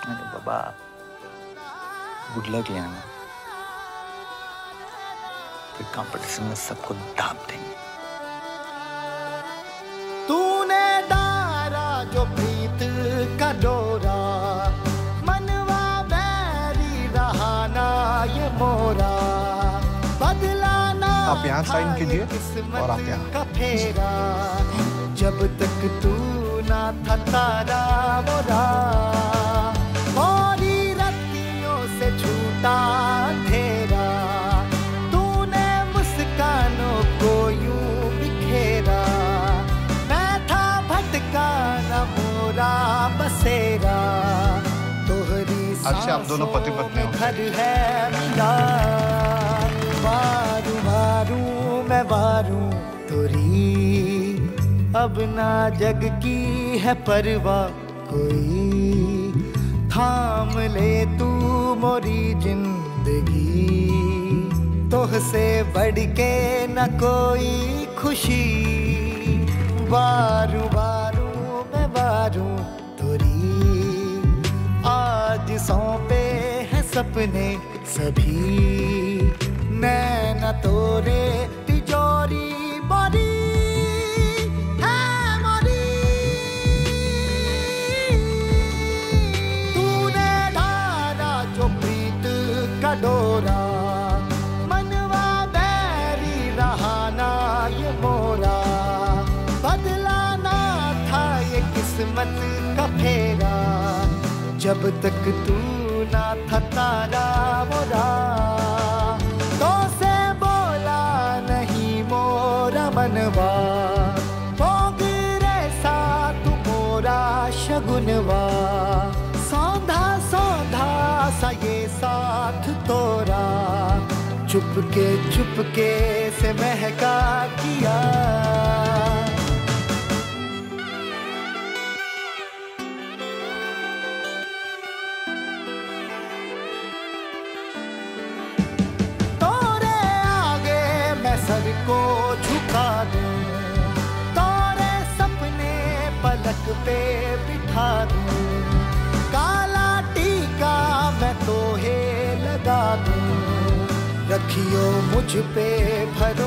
अरे बाबा, good luck लियाना। फिर competition में सबको दाब देंगे। तूने डारा जो प्रीत का डोरा, मनवा बैरी रहा ना ये मोरा, बदलाना आप यहाँ साइन कीजिए और आप यहाँ का फेरा, जब तक तू ना था तारा मोरा, मोरी रत्तियों से छूटा अंधेरा, तूने मुस्कानों को यूं बिखेरा, मैं था भटका न मोरा बसेरा, तोहरी अच्छा, आप दोनों पति पत्नी हो। घर है मिला, वारू वारू मैं वारू तोरी, अब ना जग की है परवाह कोई, थाम ले तू मोरी जिंदगी, तोहसे बढ़ के न कोई खुशी, वारू वारू मैं वारू तोरी, आज सौंपे हैं सपने सभी, नैना तोरे तिजोरी बड़ी है मोरी, तूने ढाला जो प्रीत का डोरा, मनवा बैरी रहा ना ये मोरा, बदलाना था ये किस्मत का फेरा, जब तक तू ना था तारा मोरा, तो से बोला नहीं मोरा मनवा, मोगरे सा तू मोरा शगुनवा, सौंधा सौंधा सा ये साथ तोरा, चुपके से महका किया, सर को झुका दूं, तारे सपने पलक पे बिठा दूं, काला टीका मैं तोहे लगा दूं, रखियो मुझ पे भरोसा।